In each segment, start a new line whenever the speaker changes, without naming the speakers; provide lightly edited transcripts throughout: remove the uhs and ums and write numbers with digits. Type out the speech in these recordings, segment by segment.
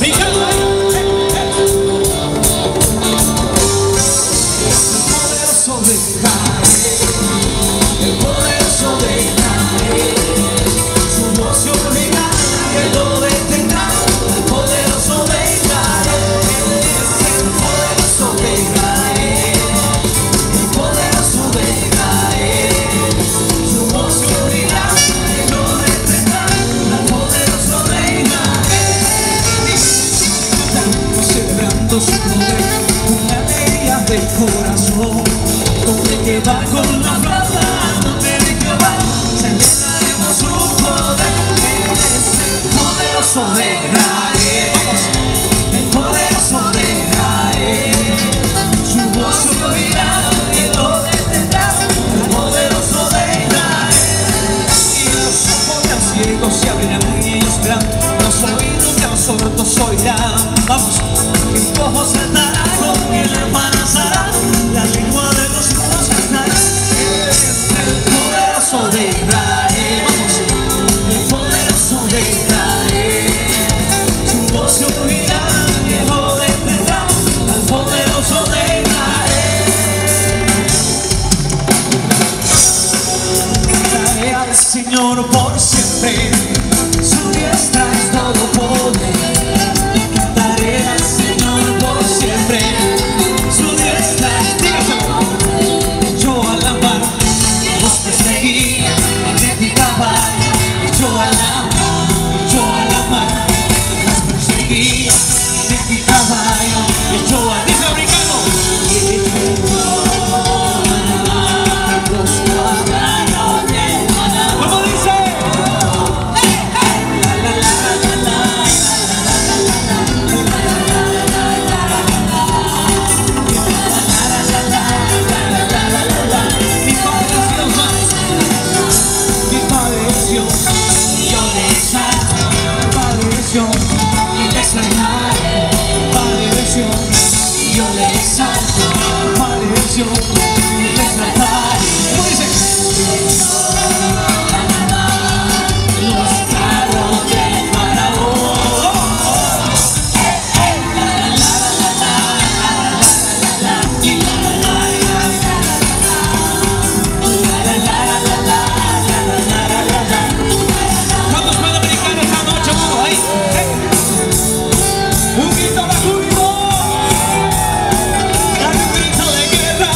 Corazón, donde queda con la plata, donde de Jehová celebraremos su poder. Es el poderoso de Israel, el poderoso de Israel. Su voz se oirá y lo detendrá, el poderoso de Israel. Y los ojos de los ciegos se abrirán y ellos verán, los oídos de los sordos oirán. Vamos, el cojo saltará con el embarazará, la lengua de los mudos cantará. Es el poderoso de Israel, vamos, el poderoso de Israel. Su voz se oirá y lo detendrá, al poderoso de Israel. Cantaré al Señor por siempre, su diestra es todo poder. Cantaré al Señor por siempre, su diestra es todo poder. Echó a la mar, los perseguía, identificaba. Echó a la mar, las perseguía, identificaba. Echó a dice americano, los cuadrados de Maná. ¿Cómo dice? Y le exaltaré, padeció, y yo le exalto, padeció, y le exaltaré. ¿Cómo dice? Los carros de Faraón. ¿Cuántos panamericanos esta noche, vamos ahí? Un grito de júbilo, dale un grito de guerra.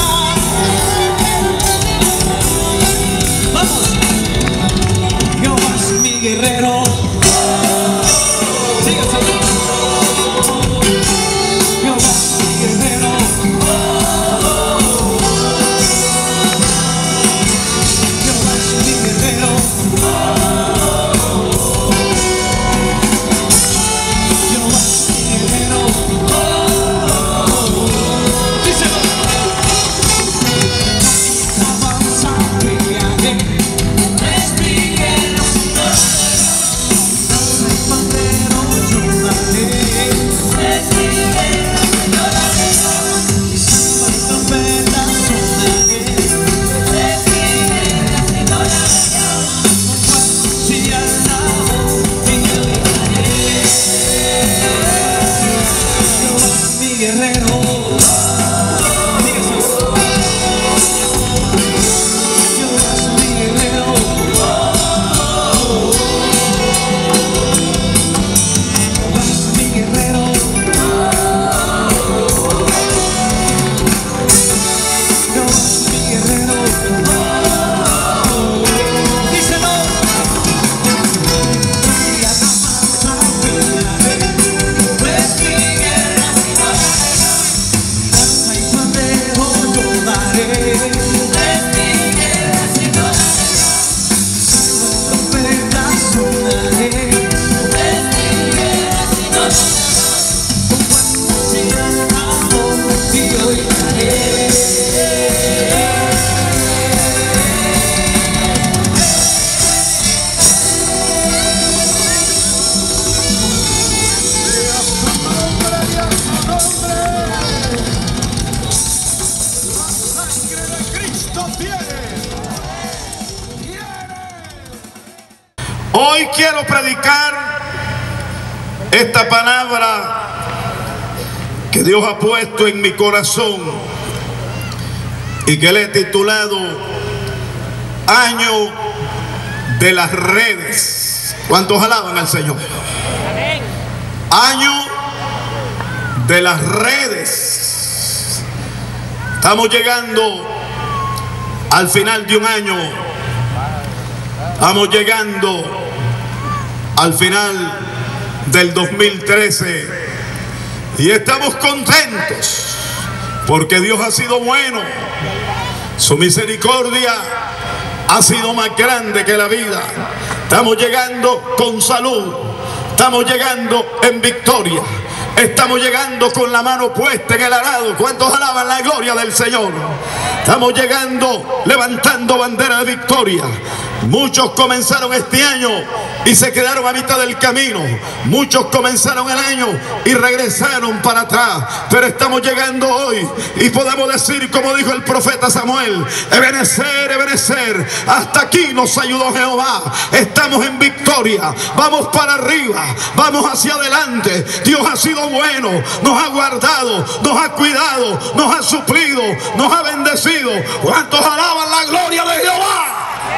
Vamos, Jehová es mi guerrero. Sigue así. Jehová es mi guerrero. Jehová es mi guerrero.
Hoy quiero predicar esta palabra que Dios ha puesto en mi corazón y que le he titulado Año de las Redes. ¿Cuántos alaban al Señor? Año de las redes. Estamos llegando al final de un año. Estamos llegando al final del 2013 y estamos contentos porque Dios ha sido bueno. Su misericordia ha sido más grande que la vida. Estamos llegando con salud. Estamos llegando en victoria. Estamos llegando con la mano puesta en el arado. ¿Cuántos alaban la gloria del Señor? Estamos llegando levantando bandera de victoria. Muchos comenzaron este año y se quedaron a mitad del camino. Muchos comenzaron el año y regresaron para atrás. Pero estamos llegando hoy y podemos decir, como dijo el profeta Samuel: Ebenezer, Ebenezer, hasta aquí nos ayudó Jehová. Estamos en victoria. Vamos para arriba, vamos hacia adelante. Dios ha sido bueno, nos ha guardado, nos ha cuidado, nos ha suplido, nos ha bendecido. ¿Cuántos alaban la gloria de Jehová?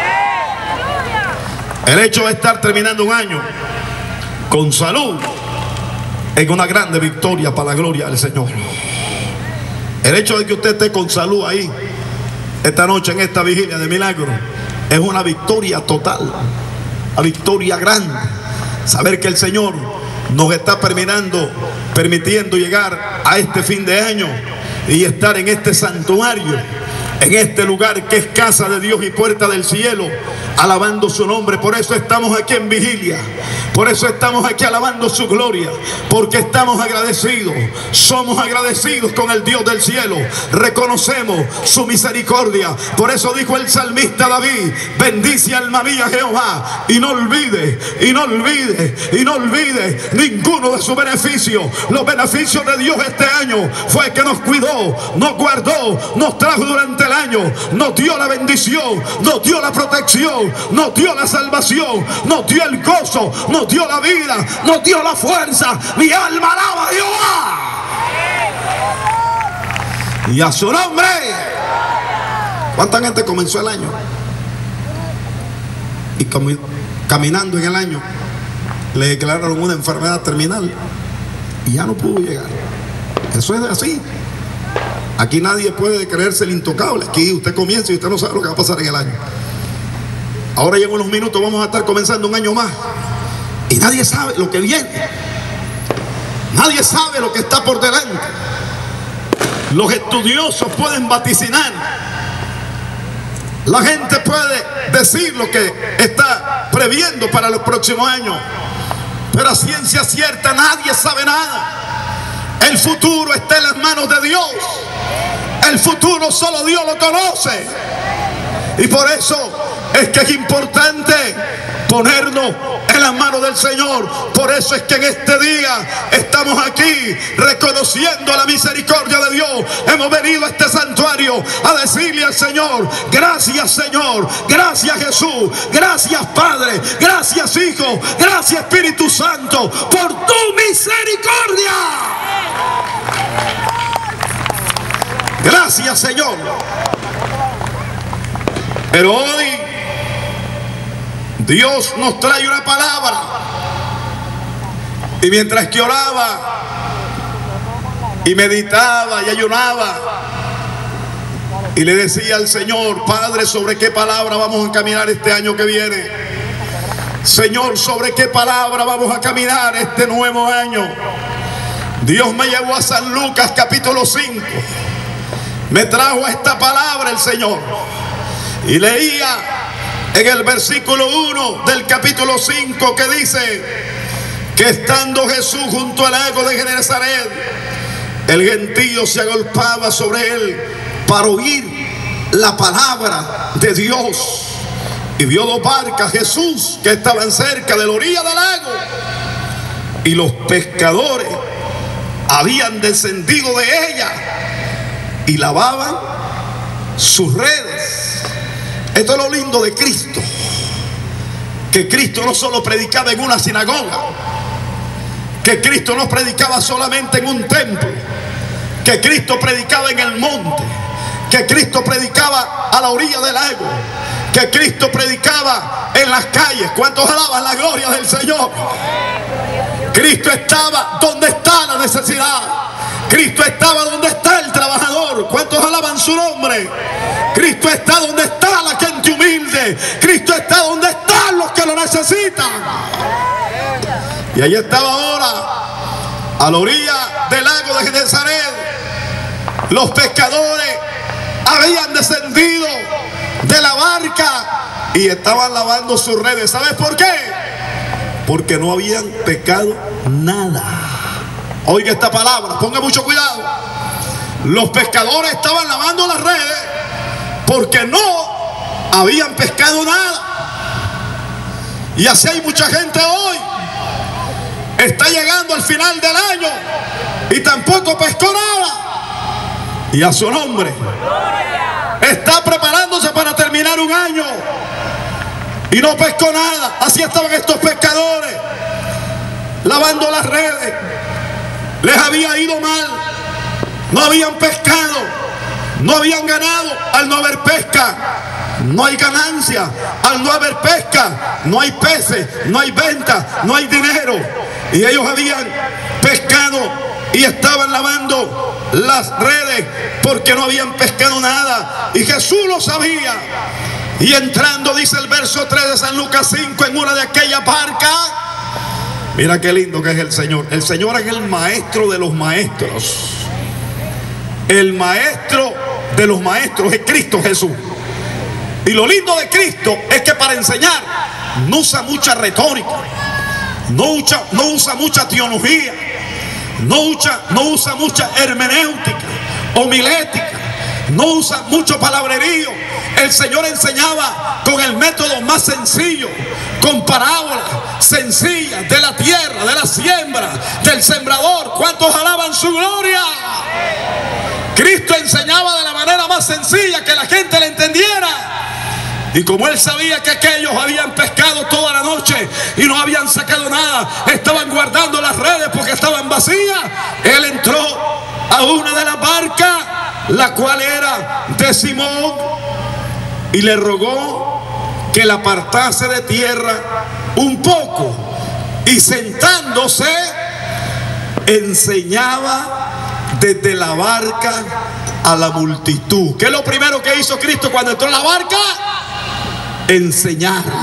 El hecho de estar terminando un año con salud es una grande victoria para la gloria del Señor. El hecho de que usted esté con salud ahí esta noche en esta vigilia de milagro es una victoria total, una victoria grande. Saber que el Señor nos está permitiendo llegar a este fin de año y estar en este santuario, en este lugar que es casa de Dios y puerta del cielo, alabando su nombre. Por eso estamos aquí en vigilia, por eso estamos aquí alabando su gloria, porque estamos agradecidos, somos agradecidos con el Dios del cielo, reconocemos su misericordia. Por eso dijo el salmista David: bendice alma mía Jehová, y no olvide, y no olvide, y no olvide ninguno de sus beneficios. Los beneficios de Dios este año fue que nos cuidó, nos guardó, nos trajo durante el año, nos dio la bendición, nos dio la protección, nos dio la salvación, nos dio el gozo, nos dio la vida, nos dio la fuerza. Mi alma alaba a Jehová y a su nombre. ¿Cuánta gente comenzó el año y caminando en el año le declararon una enfermedad terminal y ya no pudo llegar? Eso es así. Aquí nadie puede creerse el intocable. Aquí usted comienza y usted no sabe lo que va a pasar en el año. Ahora ya en unos minutos vamos a estar comenzando un año más y nadie sabe lo que viene. Nadie sabe lo que está por delante. Los estudiosos pueden vaticinar, la gente puede decir lo que está previendo para los próximos años, pero a ciencia cierta nadie sabe nada. El futuro está en las manos de Dios. El futuro solo Dios lo conoce. Y por eso es que es importante ponernos en las manos del Señor. Por eso es que en este día estamos aquí reconociendo la misericordia de Dios. Hemos venido a este santuario a decirle al Señor: gracias Señor, gracias Jesús, gracias Padre, gracias Hijo, gracias Espíritu Santo por tu misericordia. Gracias Señor. Pero hoy Dios nos trae una palabra. Y mientras que oraba y meditaba y ayunaba y le decía al Señor: Padre, ¿sobre qué palabra vamos a caminar este año que viene? Señor, ¿sobre qué palabra vamos a caminar este nuevo año? Dios me llevó a San Lucas capítulo 5. Me trajo esta palabra el Señor. Y leía en el versículo 1 del capítulo 5 que dice que estando Jesús junto al lago de Genezaret, el gentío se agolpaba sobre él para oír la palabra de Dios. Y vio dos barcas, Jesús, que estaban cerca de la orilla del lago, y los pescadores habían descendido de ella y lavaban sus redes. Esto es lo lindo de Cristo, que Cristo no solo predicaba en una sinagoga, que Cristo no predicaba solamente en un templo, que Cristo predicaba en el monte, que Cristo predicaba a la orilla del lago, que Cristo predicaba en las calles. ¿Cuántos alaban la gloria del Señor? Cristo estaba donde está la necesidad. Cristo estaba donde está el trabajador. ¿Cuántos alaban su nombre? Cristo está donde está la gente humilde. Cristo está donde están los que lo necesitan. Y allí estaba ahora, a la orilla del lago de Genesaret, los pescadores habían descendido de la barca y estaban lavando sus redes. ¿Sabes por qué? Porque no habían pescado nada. Oiga esta palabra, ponga mucho cuidado. Los pescadores estaban lavando las redes porque no habían pescado nada. Y así hay mucha gente hoy. Está llegando al final del año y tampoco pescó nada. Y a su nombre, está preparándose para terminar un año y no pescó nada. Así estaban estos pescadores, lavando las redes. Les había ido mal, no habían pescado, no habían ganado. Al no haber pesca, no hay ganancia. Al no haber pesca, no hay peces, no hay venta, no hay dinero. Y ellos habían pescado y estaban lavando las redes porque no habían pescado nada. Y Jesús lo sabía. Y entrando, dice el verso 3 de San Lucas 5, en una de aquellas barcas. Mira qué lindo que es el Señor. El Señor es el maestro de los maestros. El maestro de los maestros es Cristo Jesús. Y lo lindo de Cristo es que para enseñar no usa mucha retórica, no usa mucha teología, no usa mucha hermenéutica, homilética, no usa mucho palabrerío. El Señor enseñaba con el método más sencillo, con parábolas sencillas de la tierra, de la siembra, del sembrador. ¿Cuántos alaban su gloria? Cristo enseñaba de la manera más sencilla, que la gente le entendiera. Y como él sabía que aquellos habían pescado toda la noche y no habían sacado nada, estaban guardando las redes porque estaban vacías, él entró a una de las barcas, la cual era de Simón, y le rogó que la apartase de tierra un poco, y sentándose enseñaba desde la barca a la multitud. ¿Qué es lo primero que hizo Cristo cuando entró en la barca? Enseñarle.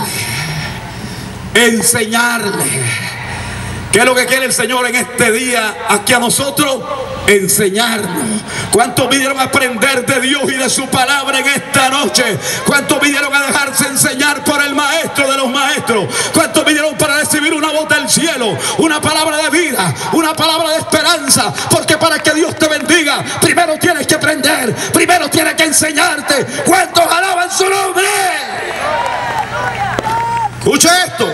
¿Qué es lo que quiere el Señor en este día aquí a nosotros? Enseñarnos. ¿Cuántos vinieron a aprender de Dios y de su palabra en esta noche? ¿Cuántos vinieron a dejarse enseñar por el maestro de los maestros? ¿Cuántos vinieron para recibir una voz del cielo, una palabra de vida, una palabra de esperanza? Porque para que Dios te bendiga, primero tienes que aprender, primero tienes que enseñarte. ¿Cuántos alaban su nombre? Escucha esto.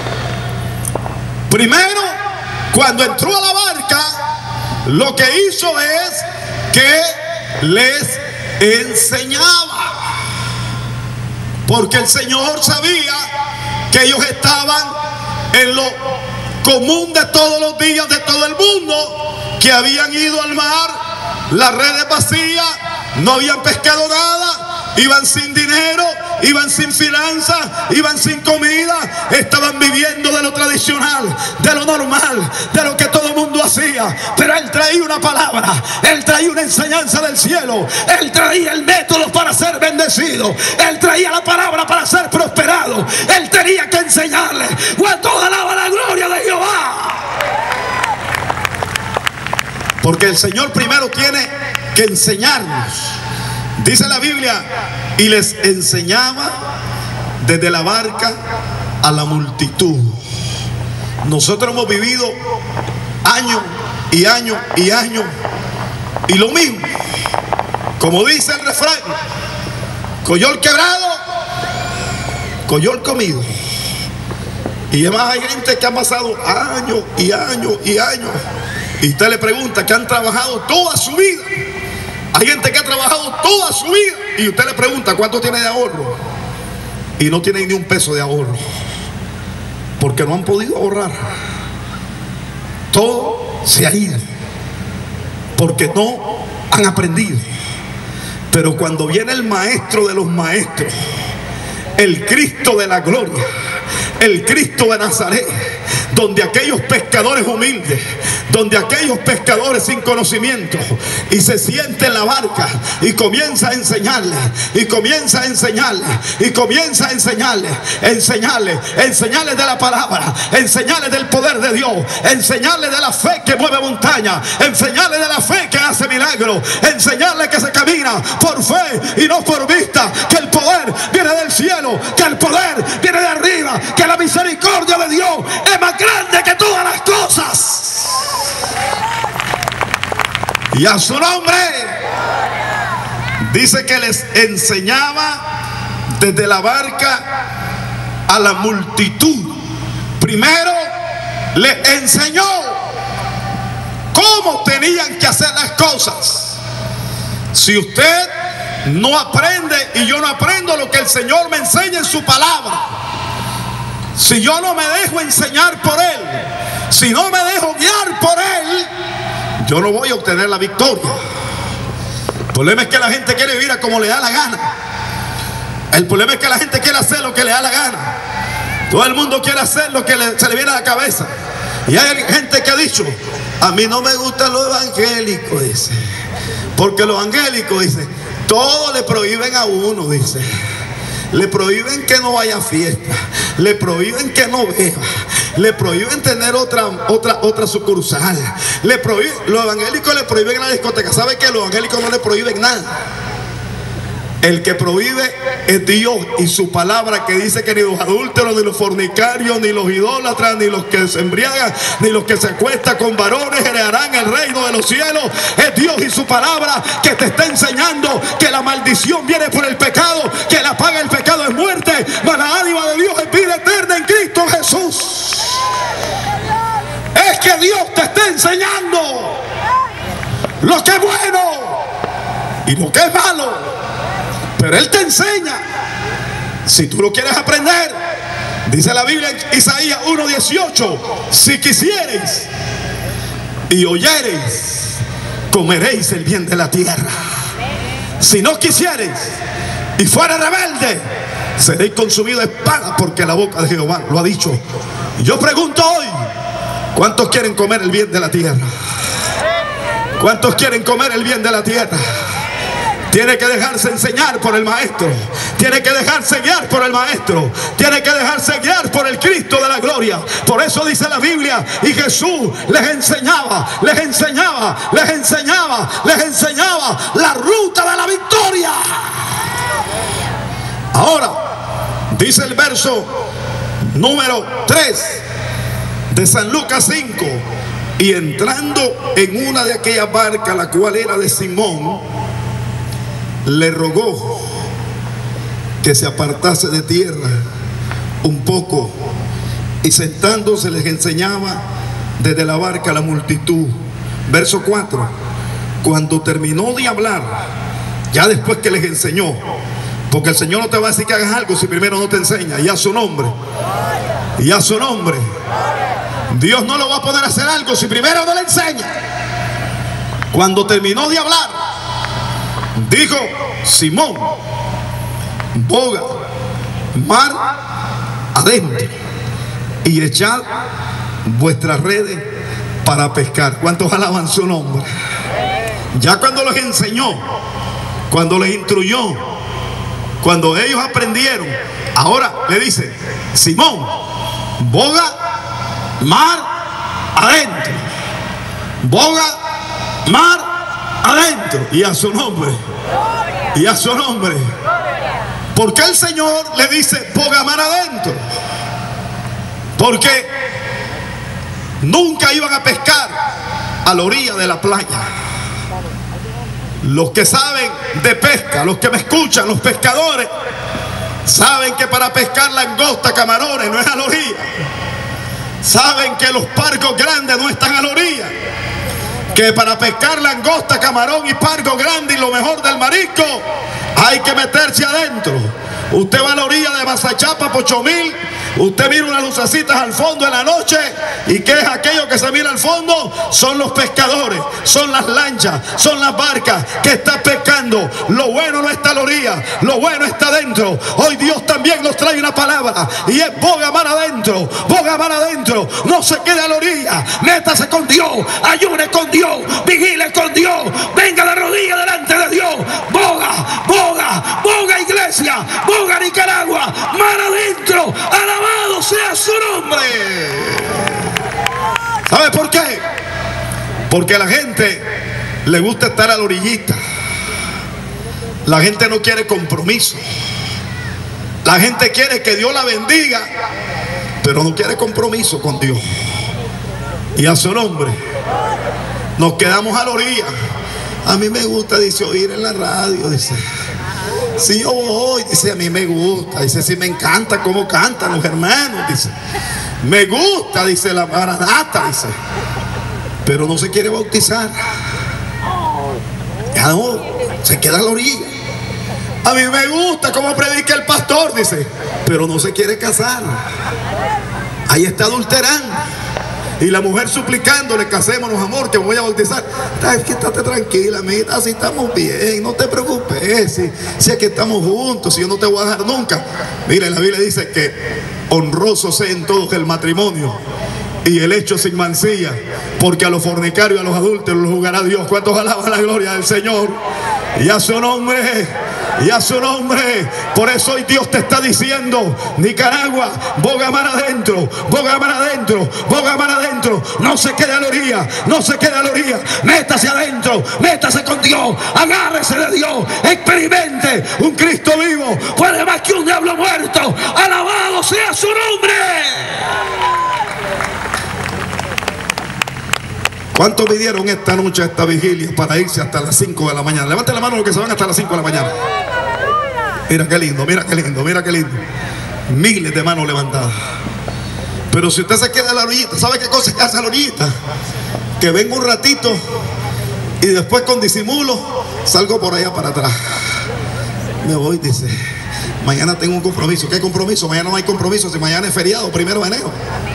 Primero, cuando entró a la barca, lo que hizo es que les enseñaba. Porque el Señor sabía que ellos estaban en lo común de todos los días de todo el mundo, que habían ido al mar, las redes vacías, no habían pescado nada, iban sin dinero, iban sin finanzas, iban sin comida, estaban viviendo de lo tradicional, de lo normal, de lo que todo el mundo hacía. Pero él traía una palabra, él traía una enseñanza del cielo, él traía el método para ser bendecido, él traía la palabra para ser prosperado. Él tenía que enseñarle. ¿Cuántos alaban la gloria de Jehová? Porque el Señor primero tiene que enseñarnos. Dice la Biblia, y les enseñaba desde la barca a la multitud. Nosotros hemos vivido años y años y años y lo mismo. Como dice el refrán, coyol quebrado, coyol comido. Y además hay gente que ha pasado años y años y años, y usted le pregunta, que han trabajado toda su vida. Hay gente que ha trabajado toda su vida y usted le pregunta cuánto tiene de ahorro y no tiene ni un peso de ahorro, porque no han podido ahorrar. todo se ha ido, porque no han aprendido. Pero cuando viene el maestro de los maestros, el Cristo de la gloria, el Cristo de Nazaret, donde aquellos pescadores humildes, donde aquellos pescadores sin conocimiento, y se siente en la barca y comienza a enseñarles, y comienza a enseñarles, y comienza a enseñarles, enseñarles de la palabra, enseñarles del poder de Dios, enseñarles de la fe que mueve montaña, enseñarles de la fe que hace milagros, enseñarles que se camina por fe y no por vista, que el poder viene del cielo, que el poder viene de arriba, que la misericordia de Dios es más grande que todas las cosas. Y a su nombre. Dice que les enseñaba desde la barca a la multitud. Primero les enseñó cómo tenían que hacer las cosas. Si usted no aprende y yo no aprendo lo que el Señor me enseña en su palabra, si yo no me dejo enseñar por Él, si no me dejo guiar por Él, yo no voy a obtener la victoria. El problema es que la gente quiere vivir a como le da la gana. El problema es que la gente quiere hacer lo que le da la gana. Todo el mundo quiere hacer lo que se le viene a la cabeza. Y hay gente que ha dicho: a mí no me gustan los evangélicos, dice, porque los evangélicos, dice, todo le prohíben a uno, dice. Le prohíben que no vaya a fiesta, le prohíben que no beba, le prohíben tener otra sucursal, le prohíben, los evangélicos le prohíben la discoteca. ¿Sabe qué? Los evangélicos no le prohíben nada. El que prohíbe es Dios y su palabra, que dice que ni los adúlteros, ni los fornicarios, ni los idólatras, ni los que se embriagan, ni los que se acuestan con varones heredarán el reino de los cielos. Es Dios y su palabra que te está enseñando que la maldición viene por el pecado, que la paga del pecado es muerte, mas la dádiva de Dios es vida eterna en Cristo Jesús. Es que Dios te está enseñando lo que es bueno y lo que es malo. Pero Él te enseña. Si tú lo quieres aprender, dice la Biblia en Isaías 1:18: si quisiereis y oyereis, comeréis el bien de la tierra. Si no quisiereis y fuera rebelde, seréis consumidos de espada, porque la boca de Jehová lo ha dicho. Yo pregunto hoy: ¿cuántos quieren comer el bien de la tierra? ¿Cuántos quieren comer el bien de la tierra? Tiene que dejarse enseñar por el maestro, tiene que dejarse guiar por el maestro, tiene que dejarse guiar por el Cristo de la gloria. Por eso dice la Biblia: y Jesús les enseñaba la ruta de la victoria. Ahora dice el verso número 3 de San Lucas 5: y entrando en una de aquellas barcas, la cual era de Simón, le rogó que se apartase de tierra un poco, y sentándose les enseñaba desde la barca a la multitud. Verso 4: cuando terminó de hablar, ya después que les enseñó, porque el Señor no te va a decir que hagas algo si primero no te enseña. Y a su nombre, y a su nombre, Dios no lo va a poder hacer algo si primero no le enseña. Cuando terminó de hablar, dijo: Simón, boga mar adentro y echad vuestras redes para pescar. ¿Cuántos alaban su nombre? Ya cuando les enseñó, cuando les instruyó, cuando ellos aprendieron, ahora le dice: Simón, boga mar adentro, boga mar adentro. Y a su nombre, y a su nombre. ¿Por qué el Señor le dice boga mar adentro? Porque nunca iban a pescar a la orilla de la playa. Los que saben de pesca, los que me escuchan, los pescadores, saben que para pescar langosta, camarones, no es a la orilla. Saben que los pargos grandes no están a la orilla. Que para pescar langosta, camarón y pargo grande y lo mejor del marisco, hay que meterse adentro. Usted va a la orilla de Mazachapa, Pochomil, Usted mira unas lucecitas al fondo en la noche, y ¿qué es aquello que se mira al fondo? Son los pescadores, son las lanchas, son las barcas que están pescando. Lo bueno no está a la orilla, lo bueno está adentro. Hoy Dios también nos trae una palabra, y es boga mar adentro, boga mar adentro. No se quede a la orilla, métase con Dios, ayune con Dios, vigile con Dios, venga de rodillas delante de Dios. Boga, boga, boga iglesia, boga Nicaragua, mar adentro, alabado sea su nombre. ¿Sabe por qué? Porque a la gente le gusta estar a la orillita. La gente no quiere compromiso. La gente quiere que Dios la bendiga, pero no quiere compromiso con Dios. Y a su nombre nos quedamos a la orilla. A mí me gusta, dice, oír en la radio, dice. Si yo voy, dice, a mí me gusta, dice, si me encanta cómo cantan los hermanos, dice. Me gusta, dice, la maranata, dice. Pero no se quiere bautizar. Ya no, se queda a la orilla. A mí me gusta cómo predica el pastor, dice, pero no se quiere casar. Ahí está adulterando. Y la mujer suplicándole, casémonos, amor, que me voy a bautizar. Estate tranquila, amita, así estamos bien, no te preocupes, si es que estamos juntos, si yo no te voy a dejar nunca. Mira, la Biblia dice que honroso sea en todos el matrimonio y el hecho sin mancilla, porque a los fornicarios y a los adúlteros los juzgará Dios. ¿Cuántos alaban la gloria del Señor? Y a su nombre, y a su nombre. Por eso hoy Dios te está diciendo, Nicaragua, boga mar adentro, boga mar adentro, boga mar adentro. No se quede a la orilla, no se quede a la orilla. Métase adentro, métase con Dios, agárrese de Dios, experimente un Cristo vivo. Puede más que un diablo muerto. Alabado sea su nombre. ¿Cuántos pidieron esta noche, esta vigilia, para irse hasta las 5 de la mañana? Levanten la mano los que se van hasta las 5 de la mañana. Mira qué lindo, mira qué lindo, mira qué lindo. Miles de manos levantadas. Pero si usted se queda a la orillita, ¿sabe qué cosa hace a la orillita? Que vengo un ratito y después con disimulo salgo por allá para atrás. Me voy, dice, mañana tengo un compromiso. ¿Qué compromiso? Mañana no hay compromiso, si mañana es feriado, 1 de enero.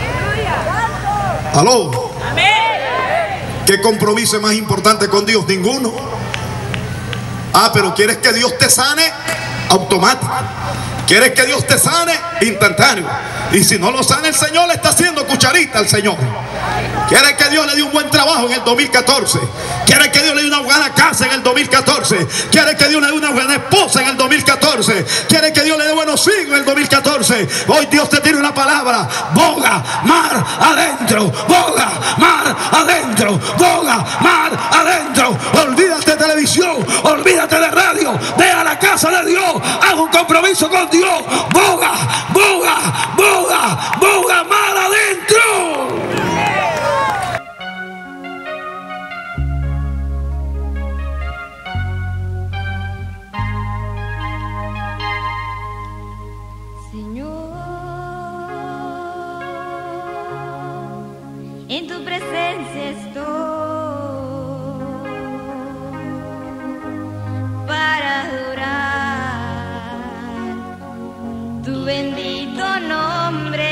¿Aló? ¿Qué compromiso es más importante con Dios? Ninguno. Ah, pero ¿quieres que Dios te sane? Automático. ¿Quieres que Dios te sane? Instantáneo. Y si no lo sana el Señor, le está haciendo cucharita al Señor. ¿Quieres que Dios le dé un buen trabajo en el 2014? ¿Quieres que Dios le dé una buena casa en el 2014? ¿Quieres que Dios le dé una buena esposa en el 2014? ¿Quieres que Dios le dé buenos hijos en el 2014? Hoy Dios te tiene una palabra. Boga mar adentro, boga mar adentro, boga mar adentro. Olvídate de televisión, olvídate de radio. Ve a la casa de Dios, haz un compromiso con Dios. Boga, boga, boga, boga mar adentro.
En tu presencia estoy para adorar tu bendito nombre,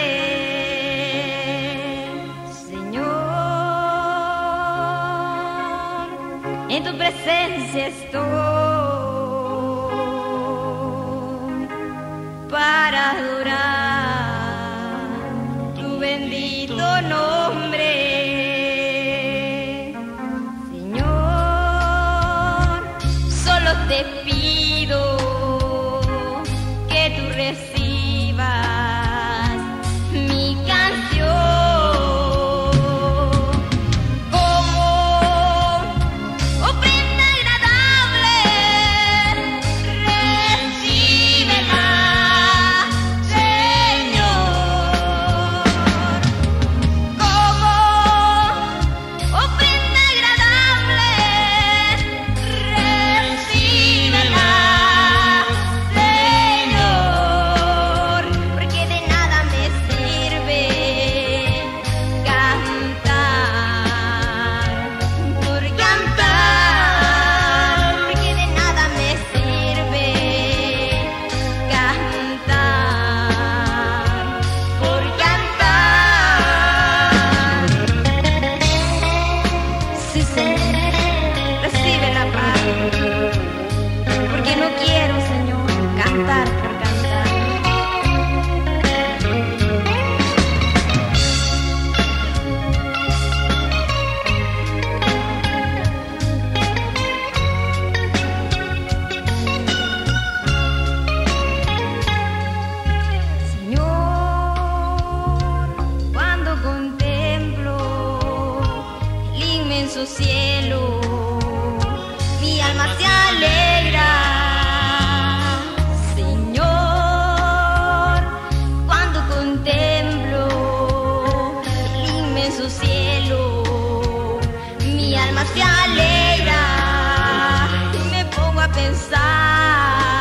Señor. En tu presencia estoy para adorar tu bendito nombre. Te pido que tú recibas mi canción como ofrenda agradable. Recíbela, Señor, como ofrenda agradable. Recíbela. Sí, Señor, recibe la paz, porque no quiero, Señor, cantar por cantar. Cielo, mi alma se alegra, Señor, cuando contemplo el inmenso cielo, mi alma se alegra y me pongo a pensar